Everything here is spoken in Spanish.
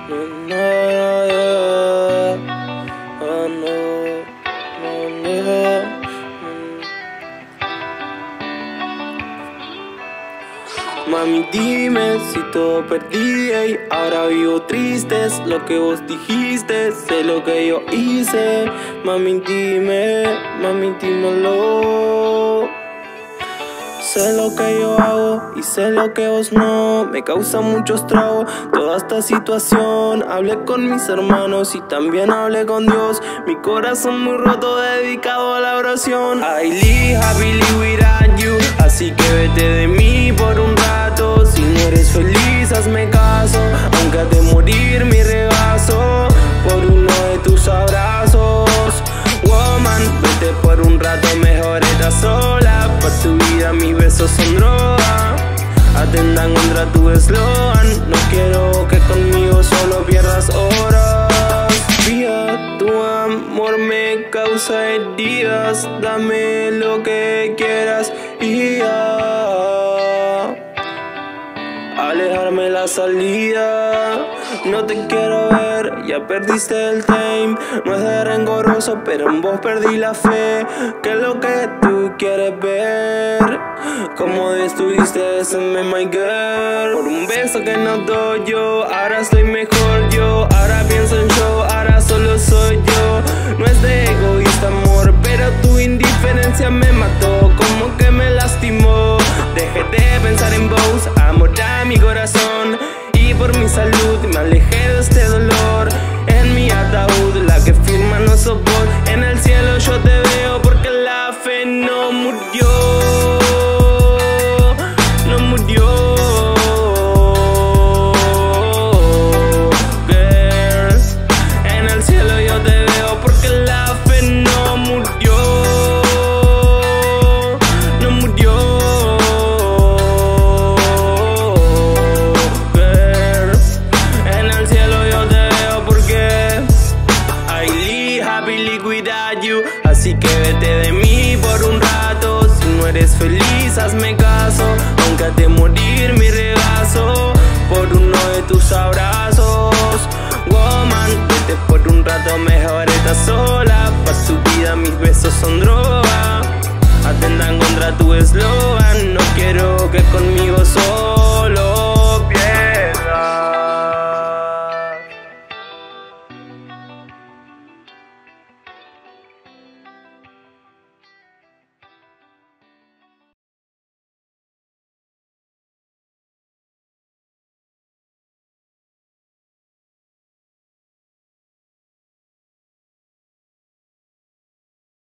Mami, dime si todo perdí, ey. Ahora vivo triste, es lo que vos dijiste, sé lo que yo hice. Mami, dímelo. Sé lo que yo hago y sé lo que vos no. Me causa mucho estrago toda esta situación. Hablé con mis hermanos y también hablé con Dios. Mi corazón muy roto, dedicado a la oración. I live happily without you, así que vete de mí por un rato. Si no eres feliz, hazme caso, aunque de morir mi regazo por uno de tus abrazos. Woman, vete por un rato, mejor estás sola. Por tu vida mis besos son droga, atendan contra tu eslogan. No quiero que conmigo solo pierdas horas. Vida, tu amor me causa heridas. Dame lo que quieras y ya. Alejarme la salida, no te quiero ver, ya perdiste el time. No es de rencoroso, pero en vos perdí la fe. ¿Qué es lo que tú quieres ver? Como destruiste ese my girl. Por un beso que no doy yo, ahora estoy mejor yo. Ahora pienso en yo, ahora solo soy yo. No es de egoísta amor, pero tu indiferencia me mató, como que me lastimó. Dejé de pensar en vos, amor a mi corazón. Y por mi salud me alejé de este dolor. En mi ataúd la que firma no sos vos. En el cielo yo te veo porque la fe no murió. No murió, girl. En el cielo yo te veo porque la fe no murió. No murió, girl. En el cielo yo te veo porque I live happily without you, así que vete de mí por un rato. Si no eres feliz, hazme caso, aunque de morir mi regazo por uno de tus abrazos.